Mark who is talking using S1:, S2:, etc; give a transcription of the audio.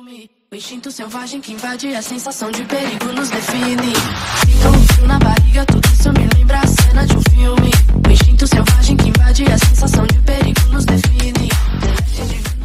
S1: ciúme. O instinto selvagem que invade a sensação de perigo nos define. Sinto um frio na barriga, tudo isso me lembra a cena de um filme. O instinto selvagem que invade a sensação de perigo nos define. Delícia de